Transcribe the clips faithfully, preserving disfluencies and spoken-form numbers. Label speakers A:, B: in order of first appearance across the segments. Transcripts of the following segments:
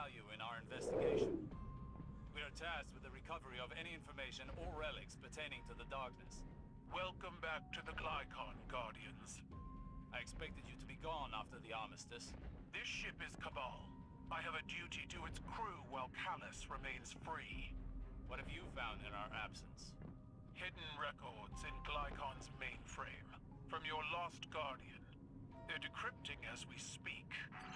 A: value in our investigation. We are tasked with the recovery of any information or relics pertaining to the Darkness.
B: Welcome back to the Glykon, Guardians.
A: I expected you to be gone after the armistice.
B: This ship is Cabal. I have a duty to its crew while Callus remains free.
A: What have you found in our absence?
B: Hidden records in Glykon's mainframe. From your lost Guardian. They're decrypting as we speak.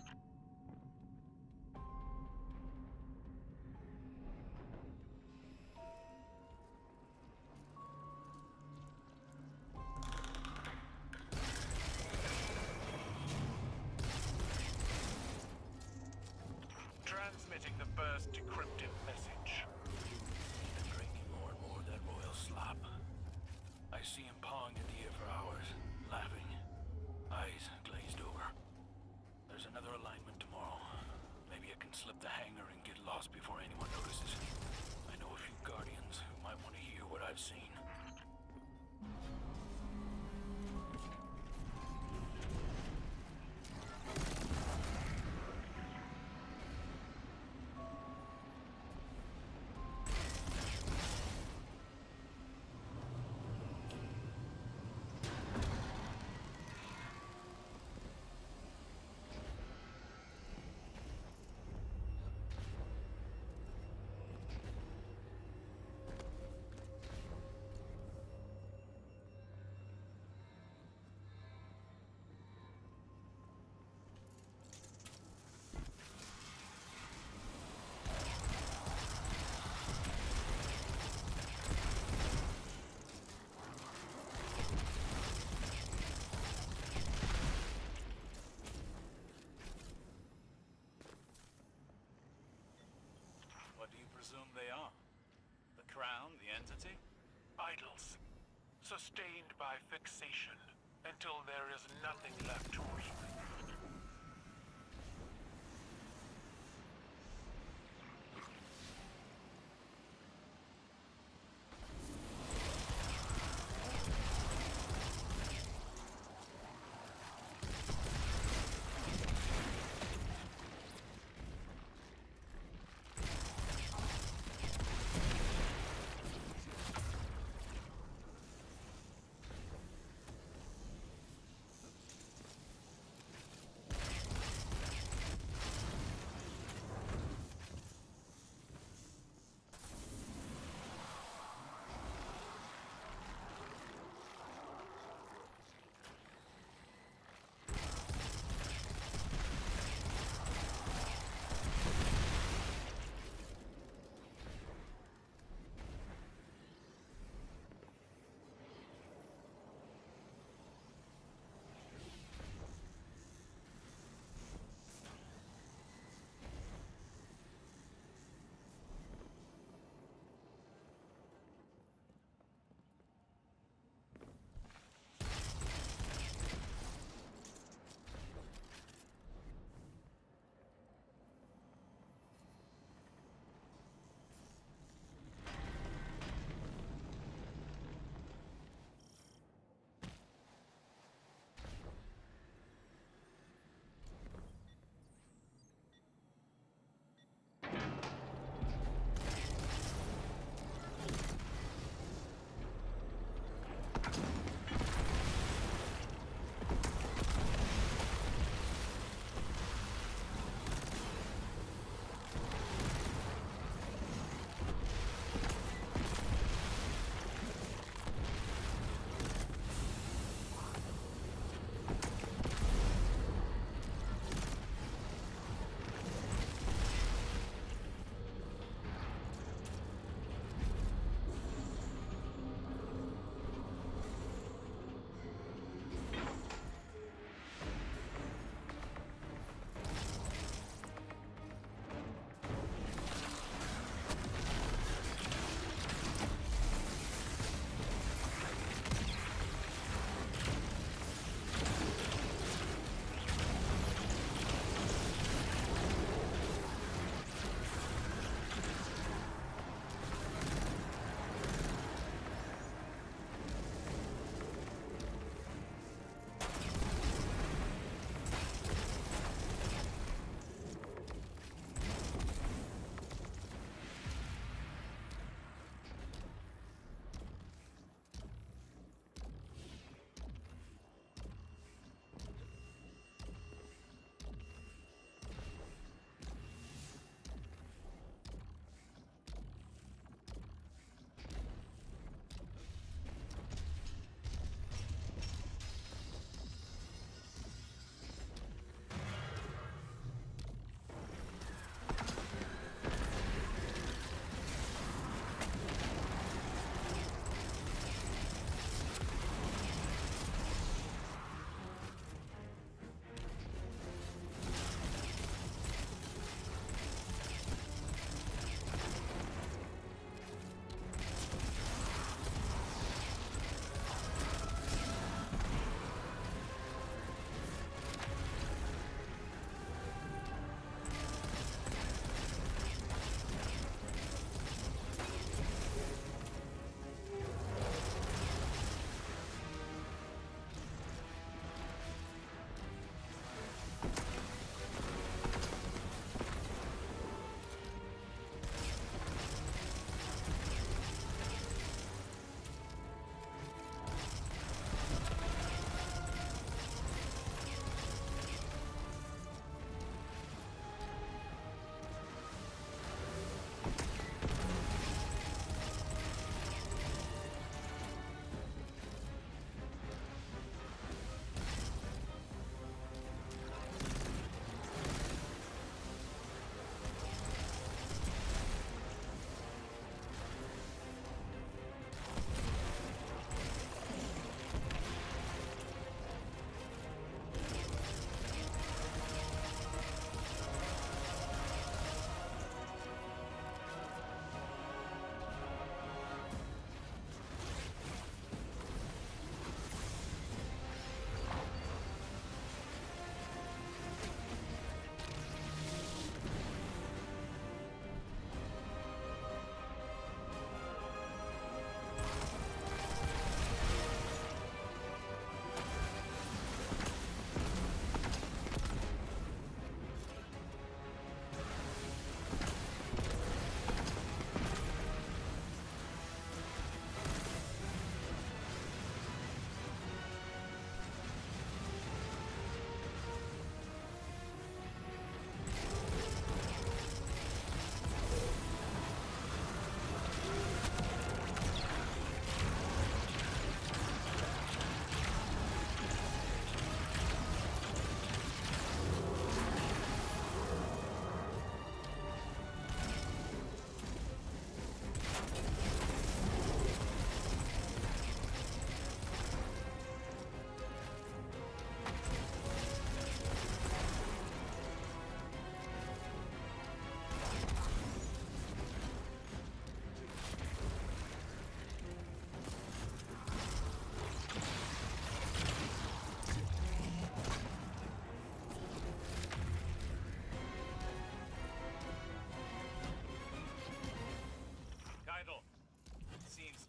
B: Transmitting the first decrypted message.
C: Been drinking more and more of that royal slop. I see him pawing at the air for hours, laughing, eyes glazed over. There's another alignment tomorrow. Maybe I can slip the hangar and get lost before anyone notices. I know a few Guardians who might want to hear what I've seen.
A: What do you presume they are? The Crown, the entity?
B: Idols. Sustained by fixation, until there is nothing left to reap.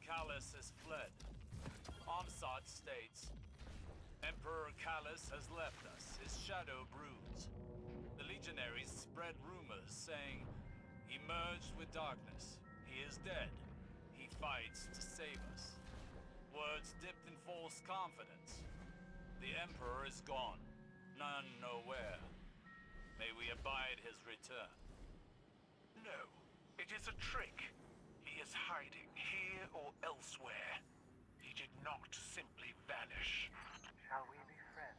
A: Callus has fled. Omsat states, Emperor Callus has left us, his shadow broods. The legionaries spread rumors saying, he merged with darkness, he is dead, he fights to save us. Words dipped in false confidence. The Emperor is gone, none know where. May we abide his return.
B: No, it is a trick. He is hiding here or elsewhere. He did not simply vanish.
D: Shall we be friends?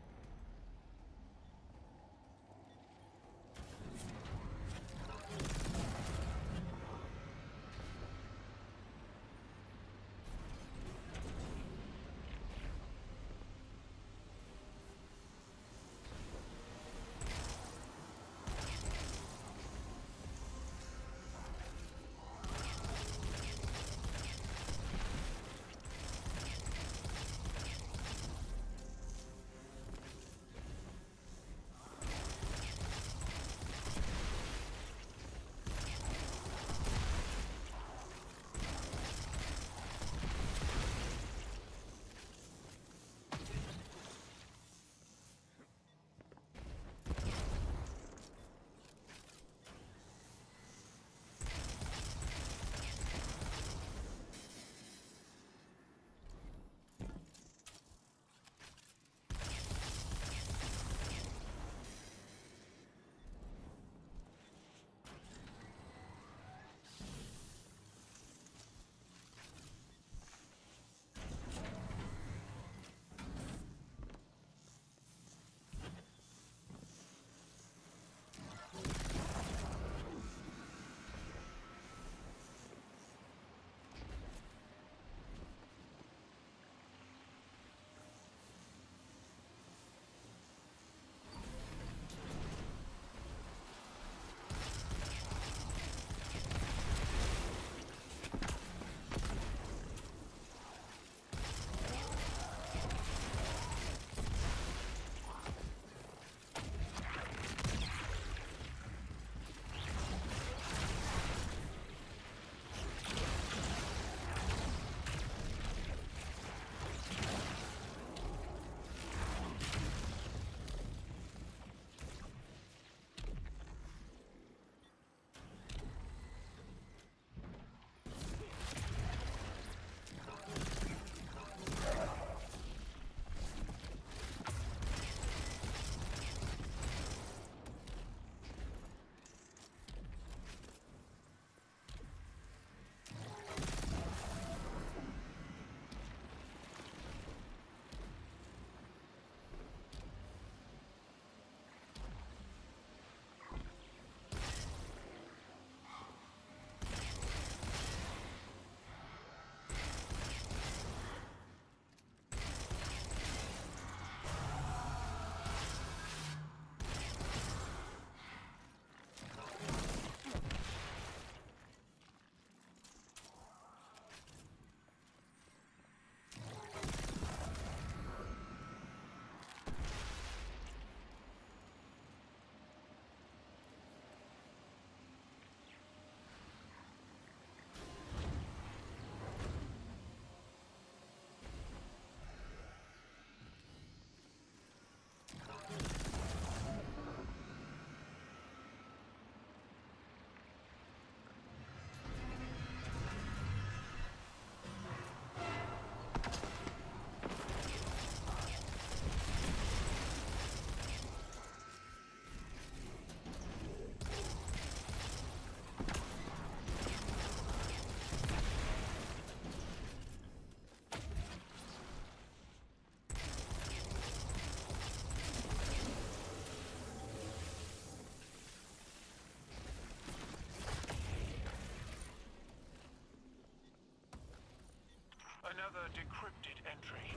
B: Another decrypted entry.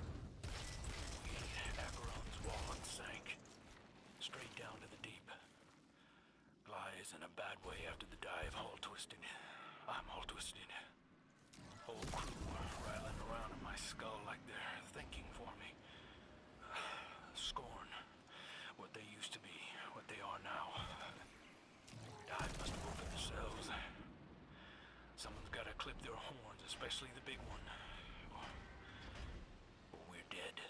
C: Acheron's wallet sank. Straight down to the deep. Gly is in a bad way after the dive, all twisted. I'm all twisted. Whole crew rattling around in my skull like they're thinking for me. Scorn. What they used to be, what they are now. Dive must have opened themselves. Someone's gotta clip their horns Especially the big one. Or, or we're dead.